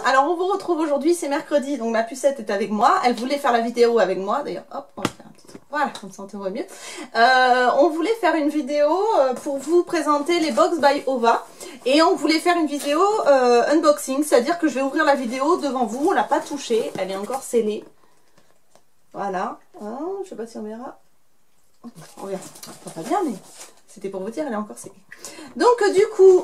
Alors on vous retrouve aujourd'hui, c'est mercredi, donc ma pucette est avec moi. Elle voulait faire la vidéo avec moi, d'ailleurs, hop, on va faire un petit truc. Voilà, comme ça on te voit mieux. On voulait faire une vidéo pour vous présenter les box by Ova. Et on voulait faire une vidéo unboxing, c'est-à-dire que je vais ouvrir la vidéo devant vous. On l'a pas touchée, elle est encore scellée. Voilà, je sais pas si on verra. On verra, pas bien, mais c'était pour vous dire, elle est encore scellée. Donc du coup,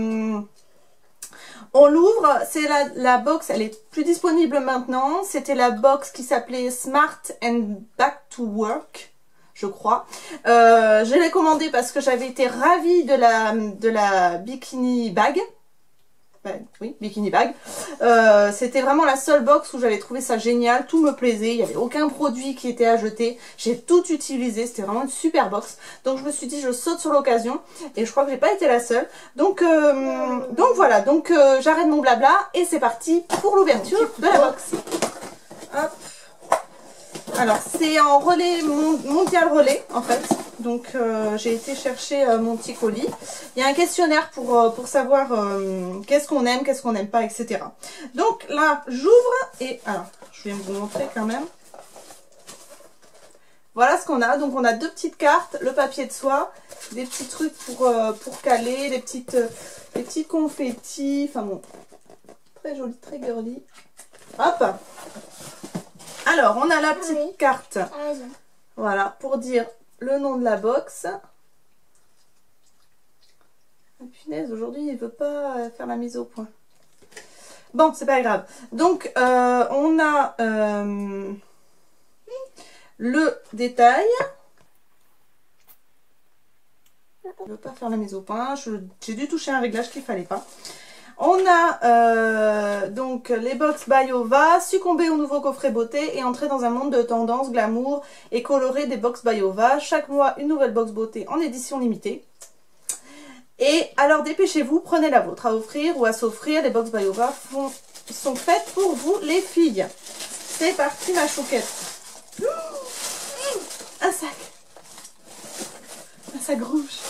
on l'ouvre, c'est la box, elle est plus disponible maintenant. C'était la box qui s'appelait Smart and Back to Work, je crois. Je l'ai commandée parce que j'avais été ravie de la bikini bag. Oui, bikini bag. C'était vraiment la seule box où j'avais trouvé ça génial, tout me plaisait, il n'y avait aucun produit qui était à jeter, j'ai tout utilisé, c'était vraiment une super box. Donc je me suis dit je saute sur l'occasion et je crois que j'ai pas été la seule. Donc voilà, j'arrête mon blabla et c'est parti pour l'ouverture de la box. Hop. Alors c'est en relais mondial relais en fait. Donc j'ai été chercher mon petit colis. Il y a un questionnaire pour savoir qu'est-ce qu'on aime, qu'est-ce qu'on n'aime pas, etc. Donc là j'ouvre et alors je vais vous montrer quand même. Voilà ce qu'on a. Donc on a deux petites cartes, le papier de soie, des petits trucs pour caler, des petits confettis. Enfin bon, très joli, très girly. Hop. Alors on a la petite carte. Voilà pour dire le nom de la box. Ah, punaise, aujourd'hui il veut pas faire la mise au point. Bon, c'est pas grave. Donc on a le détail. Il veut pas faire la mise au point. J'ai dû toucher un réglage qu'il fallait pas. On a donc les box by Ova, succomber au nouveau coffret beauté et entrer dans un monde de tendance, glamour et coloré des box by Ova. Chaque mois, une nouvelle box beauté en édition limitée. Et alors dépêchez-vous, prenez la vôtre à offrir ou à s'offrir. Les box by Ova sont faites pour vous les filles. C'est parti ma chouquette. Un sac. Un sac rouge.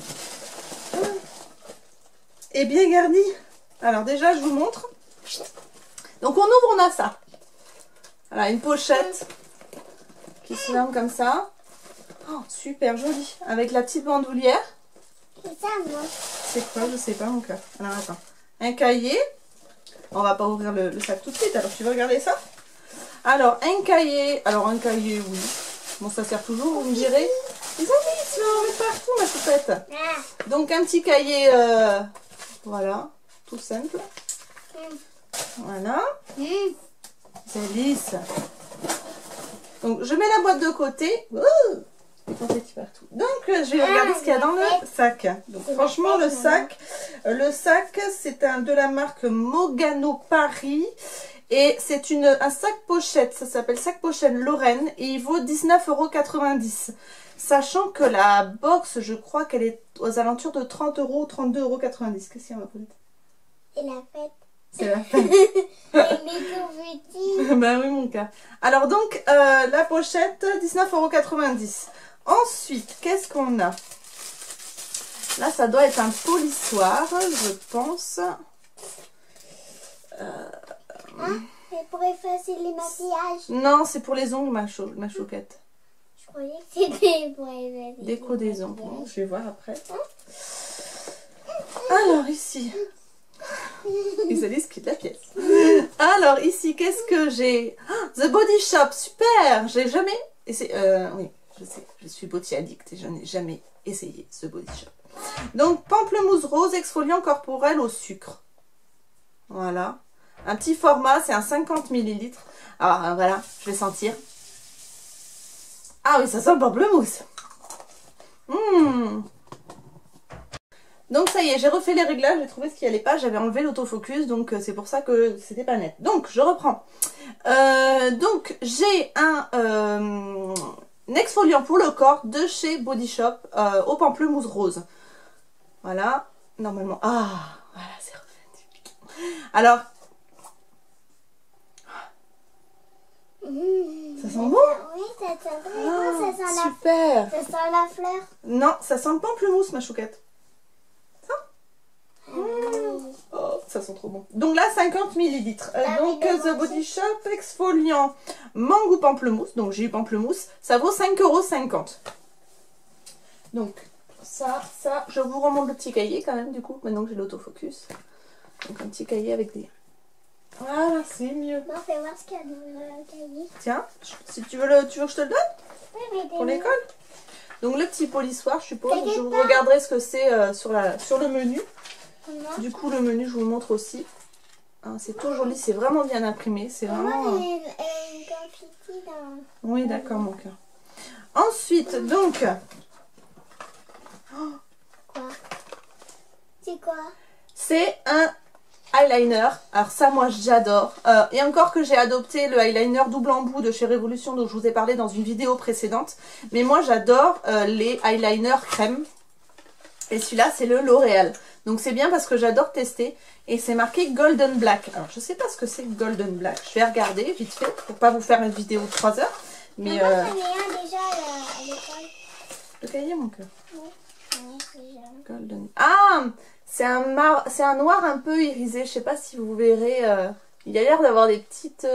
Et bien garni. Alors déjà je vous montre. Donc on ouvre, on a ça. Voilà, une pochette qui se ferme comme ça. Oh, super joli. Avec la petite bandoulière. C'est ça, moi. C'est quoi? Je sais pas mon cœur. Alors attends. Un cahier. On va pas ouvrir le sac tout de suite. Alors tu veux regarder ça? Alors un cahier. Alors un cahier, oui. Bon, ça sert toujours, vous me direz. Les amis, tu vas en mettre partout ma choupette. Donc un petit cahier. Voilà. Tout simple. Voilà. C'est lisse. Donc je mets la boîte de côté. Les confettis partout. Donc je vais regarder ce qu'il y a dans le sac. Donc franchement le sac c'est de la marque Mogano Paris. Et c'est un sac pochette. Ça s'appelle sac pochette Lorraine. Et il vaut 19,90 €. Sachant que la box, je crois qu'elle est aux alentours de 30 € ou 32,90 €. Qu'est-ce qu'il y a ma poulette? C'est la fête. C'est la fête. Et les confettis. Bah oui mon cœur. Alors donc la pochette 19,90 €. Ensuite, qu'est-ce qu'on a? Là ça doit être un polissoir, je pense. C'est pour effacer les maquillages. Non, c'est pour les ongles ma chouquette. Je croyais que c'était pour effacer Déco les des ongles. maquillages. Bon, je vais voir après. Alors ici. Ils allaient quitter la pièce. Alors ici, qu'est-ce que j'ai? The Body Shop, super. J'ai jamais essayé. Oui, je sais, je suis body addict et je n'ai jamais essayé ce Body Shop. Donc pamplemousse rose exfoliant corporel au sucre. Voilà. Un petit format, c'est un 50 ml. Alors voilà, je vais sentir. Ah oui, ça sent le pamplemousse. Donc ça y est, j'ai refait les réglages, j'ai trouvé ce qui allait pas, j'avais enlevé l'autofocus, donc c'est pour ça que c'était pas net. Donc je reprends. Donc j'ai un exfoliant pour le corps de chez Body Shop au pamplemousse rose. Voilà, normalement. Ah, voilà, c'est refait. Alors, ça sent bon? Oui, ça sent très bon, ça sent super. ça sent la fleur. Non, ça sent le pamplemousse ma chouquette. Ça? Oui. Oh, Ça sent trop bon. Donc là, 50 ml. Donc, The Body Shop exfoliant mangue ou pamplemousse. Donc, j'ai eu pamplemousse. Ça vaut 5,50 €. Donc, ça, je vous remonte le petit cahier quand même, du coup, maintenant que j'ai l'autofocus. Donc, un petit cahier avec des... Voilà, c'est mieux. Bon, fais voir ce qu'il y a dans le cahier. Tiens, si tu veux que je te le donne Oui, mais pour l'école. Donc, le petit polissoir, je suppose. T'inquiète Je vous pas. regarderai ce que c'est sur le menu. Comment Du coup, le menu, je vous le montre aussi. Hein, c'est tout joli, c'est vraiment bien imprimé. C'est vraiment... Moi, j'ai une confetti dans... Oui, d'accord, mon cœur. Ensuite, donc... Quoi? C'est quoi? C'est un eyeliner. Alors ça, moi, j'adore. Et encore que j'ai adopté le eyeliner double embout de chez Révolution, dont je vous ai parlé dans une vidéo précédente. Mais moi, j'adore les eyeliners crème. Et celui-là, c'est le L'Oréal. Donc c'est bien parce que j'adore tester. Et c'est marqué Golden Black. Alors, je sais pas ce que c'est Golden Black. Je vais regarder vite fait pour pas vous faire une vidéo de 3 heures. Mais Moi, j'en ai un déjà à l'école. le cahier, mon cœur. Oui, j'en ai déjà. Golden. Ah, c'est un noir un peu irisé. Je sais pas si vous verrez. Il a l'air d'avoir des petites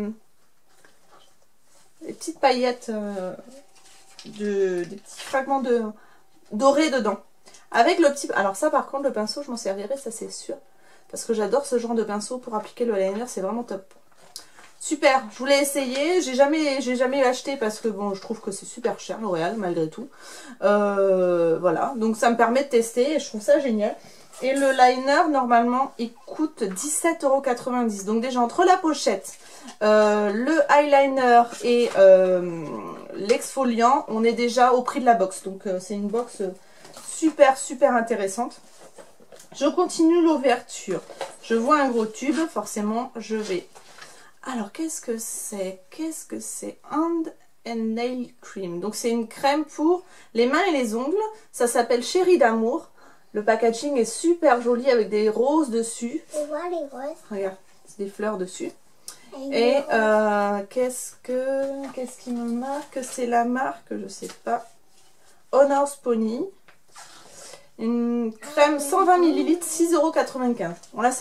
paillettes, des petits fragments dorés dedans. Avec le petit... Alors ça, par contre, le pinceau, je m'en servirai, ça c'est sûr. Parce que j'adore ce genre de pinceau pour appliquer le eyeliner, c'est vraiment top. Super, je voulais essayer. J'ai jamais acheté parce que bon, je trouve que c'est super cher, L'Oréal, malgré tout. Voilà, donc ça me permet de tester et je trouve ça génial. Et le liner, normalement, il coûte 17,90 €. Donc déjà, entre la pochette, le eyeliner et l'exfoliant, on est déjà au prix de la box. Donc c'est une box super intéressante. Je continue l'ouverture. Je vois un gros tube, forcément, je vais... Alors, qu'est-ce que c'est? Hand and Nail Cream. Donc, c'est une crème pour les mains et les ongles. Ça s'appelle Chérie d'amour. Le packaging est super joli avec des roses dessus. Tu vois les roses? Regarde, c'est des fleurs dessus. Et Et qu'est-ce qui me marque? C'est la marque, je sais pas. Honors Pony. Une crème 120 ml, 6,95 €. On la sent?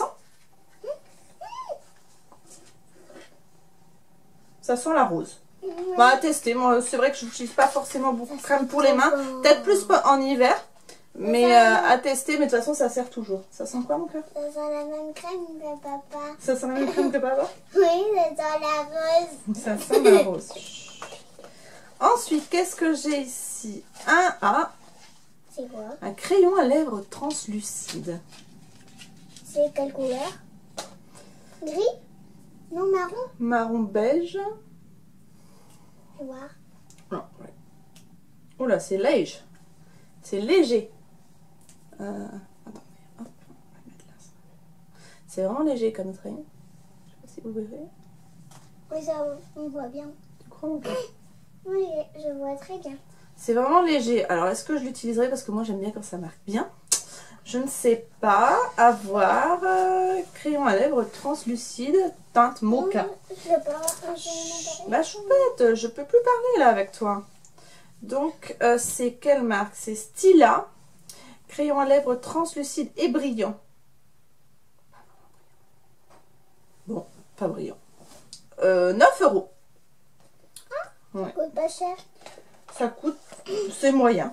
Ça sent la rose. On va tester. Moi, c'est vrai que je n'utilise pas forcément beaucoup de crème pour les mains. Peut-être plus en hiver. Mais à tester. Mais de toute façon, ça sert toujours. Ça sent quoi, mon cœur? Ça sent la même crème que papa. Ça sent la même crème que papa? Oui, ça sent la rose. Ça sent la rose. Ensuite, qu'est-ce que j'ai ici? C'est quoi? Un crayon à lèvres translucide. C'est quelle couleur? Gris? Non, marron? Marron beige. Je vais voir. Non, ouais. Oh là, c'est léger. C'est léger. Attendez, hop, on va mettre là. C'est vraiment léger comme crayon. Je sais pas si vous verrez. Oui, ça, on voit bien. Tu crois, mon cœur? Oui, je vois très bien. C'est vraiment léger. Alors, est-ce que je l'utiliserai? Parce que moi, j'aime bien quand ça marque bien. Je ne sais pas. À voir. Crayon à lèvres translucide, teinte mocha. Je sais pas. Je Bah, choupette, je peux plus parler là avec toi. Donc, c'est quelle marque? C'est Stila. Crayon à lèvres translucide et brillant. Bon, pas brillant. 9 €. Ouais. Ça coûte pas cher. Ça coûte, c'est moyen.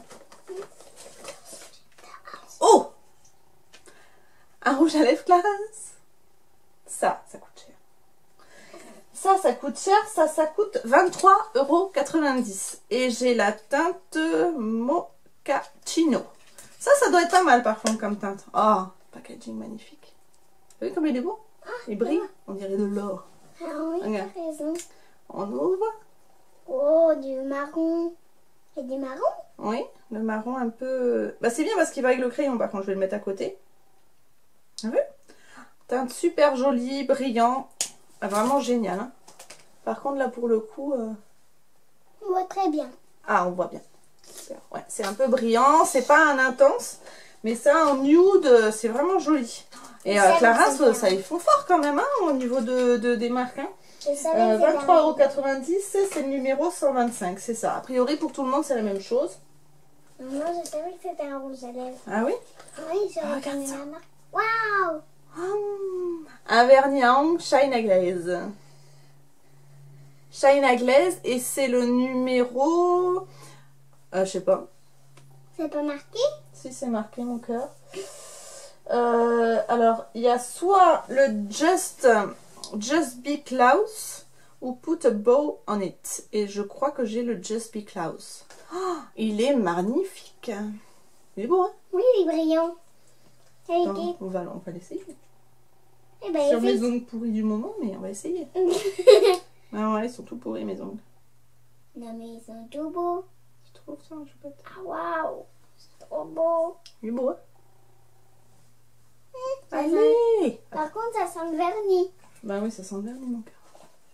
Oh! Un rouge à lèvres Clarins. Ça coûte cher. Ça coûte cher. Ça coûte 23,90 €. Et j'ai la teinte Mochaccino. Ça doit être pas mal par contre comme teinte. Oh, packaging magnifique. Vous voyez comme il est beau? Il brille. On dirait de l'or. Ah oui, Regarde. t'as raison. On ouvre. Oh, du marron. Et du marron? Oui, le marron un peu... Bah, c'est bien parce qu'il va avec le crayon. Par contre, je vais le mettre à côté. Vous avez vu? Teinte super jolie, brillant. Ah, vraiment génial. Hein. Par contre, là, pour le coup... On voit très bien. Ah, on voit bien. Super. Ouais, c'est un peu brillant. C'est pas un intense. Mais ça, en nude, c'est vraiment joli. Et Ça, Clarins, c'est bien. ça, ils font fort quand même, hein, au niveau des marques. Hein. Je savais que c'était 23,90 €, c'est le numéro 125, c'est ça. A priori, pour tout le monde, c'est la même chose. Moi, je savais que c'était un rouge à lèvres. Ah oui? Oui, j'ai Ah, reconnu regarde ça. la marque. Waouh! un vernis à ongles Shine à Glaze. Shine à Glaze et c'est le numéro... je sais pas. C'est pas marqué? Si, c'est marqué mon cœur. Alors, il y a soit le Just Be Klaus ou Put a Bow on It. Et je crois que j'ai le Just Be Klaus. Oh, il est magnifique. Il est beau, hein? Oui, il est brillant. Attends, on va l'essayer. Eh ben, Sur mes ongles pourris du moment, mais on va essayer. Ah ouais, ils sont tout pourris mes ongles. Non, mais ils sont tout beaux. Tu trouves ça, Choupette? Ah, waouh! C'est trop beau. Il est beau, hein? Ça Allez! sent... Par contre, ça sent le vernis. Bah oui, ça sent le vernis, mon cœur.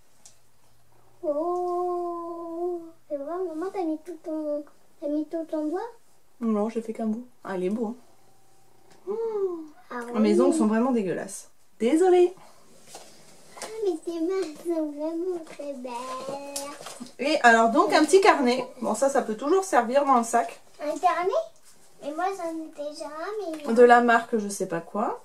Oh! C'est vrai, maman, t'as mis tout ton doigt? Non, j'ai fait qu'un bout. Ah, il est beau, hein? Ah, Oh, mes ongles sont vraiment dégueulasses. Désolée. Ah, mais tes mains sont vraiment très belles. Et alors, donc, un petit carnet. Bon, ça peut toujours servir dans le sac. Un carnet? Mais moi, j'en ai déjà un, mais... De la marque, je sais pas quoi.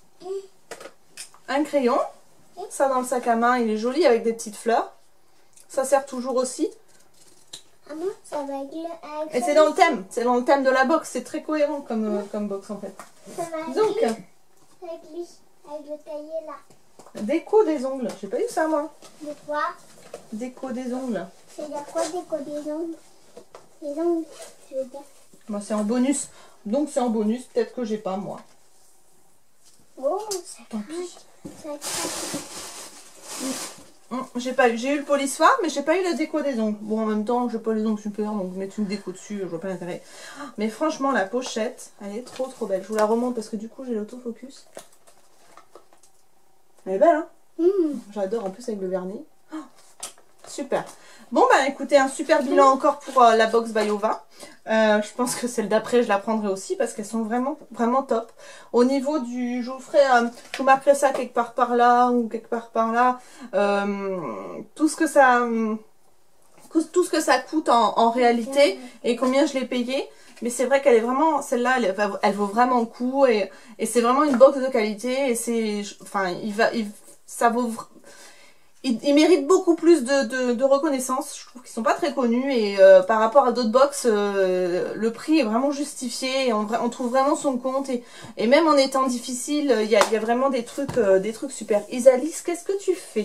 Un crayon. Ça, dans le sac à main, il est joli avec des petites fleurs. Ça sert toujours aussi. Ah bon? Ça va avec le... Et c'est dans le thème. C'est dans le thème de la box. C'est très cohérent comme box, en fait. Ça va avec Donc, lui. Avec lui. Avec le cahier, là. déco des ongles. J'ai pas eu ça, moi. De quoi? Déco des ongles. C'est de quoi déco des ongles? Les ongles, je veux dire. Moi, c'est en bonus. Donc, c'est en bonus. Peut-être que j'ai pas, moi. Oh, ça Tant craque. pis. Ça craque. J'ai pas eu. J'ai eu le polissoir, mais j'ai pas eu la déco des ongles. Bon, en même temps, j'ai pas les ongles super, donc mettre une déco dessus, je vois pas l'intérêt. Mais franchement, la pochette, elle est trop trop belle. Je vous la remonte parce que du coup, j'ai l'autofocus. Elle est belle, hein? J'adore, en plus avec le vernis. Oh, super. Bon, bah écoutez, un super bilan encore pour la box Biova. Je pense que celle d'après, je la prendrai aussi parce qu'elles sont vraiment, vraiment top. Au niveau du... Je vous marquerai ça quelque part par là ou quelque part par là. Tout ce que ça coûte en réalité et combien je l'ai payé. Mais c'est vrai qu'elle est vraiment... Celle-là, elle vaut vraiment le coup et c'est vraiment une box de qualité. Et c'est... Enfin, ça vaut... Ils méritent beaucoup plus de reconnaissance. Je trouve qu'ils sont pas très connus et par rapport à d'autres box, le prix est vraiment justifié. Et on trouve vraiment son compte et même en étant difficile, il y a vraiment des trucs super. Isalis, qu'est-ce que tu fais?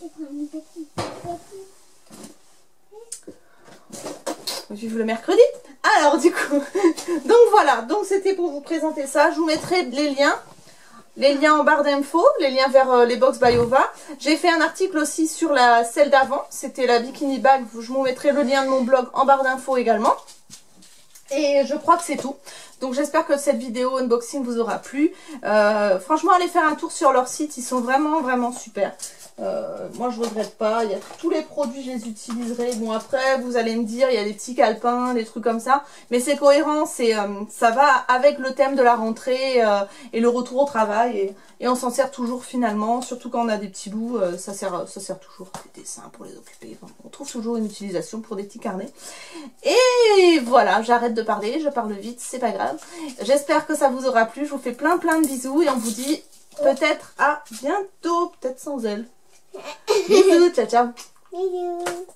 Vive le mercredi. Alors du coup, donc voilà. Donc c'était pour vous présenter ça. Je vous mettrai les liens en barre d'infos, les liens vers les box Biova. J'ai fait un article aussi sur celle d'avant, c'était la bikini bag. Je vous mettrai le lien de mon blog en barre d'infos également. Et je crois que c'est tout. Donc j'espère que cette vidéo unboxing vous aura plu. Franchement, allez faire un tour sur leur site, ils sont vraiment vraiment super. Moi je regrette pas, il y a tous les produits, je les utiliserai. Bon après vous allez me dire, il y a des petits calepins, des trucs comme ça, mais c'est cohérent, ça va avec le thème de la rentrée et le retour au travail et on s'en sert toujours finalement, surtout quand on a des petits bouts, ça sert toujours à des dessins pour les occuper. Enfin, on trouve toujours une utilisation pour des petits carnets. Et voilà, j'arrête de parler, je parle vite, c'est pas grave. J'espère que ça vous aura plu, je vous fais plein de bisous et on vous dit peut-être à bientôt, peut-être sans elle. Bisous, ciao ciao. Bisous.